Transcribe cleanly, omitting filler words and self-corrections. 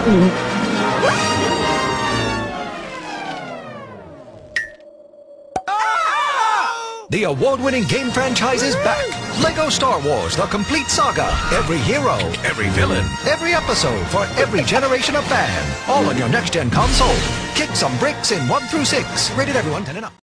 The award-winning game franchise is back. Lego Star Wars, the complete saga. Every hero, every villain, every episode for every generation of fan. All on your next-gen console. Kick some bricks in 1 through 6. Rated everyone 10 and up.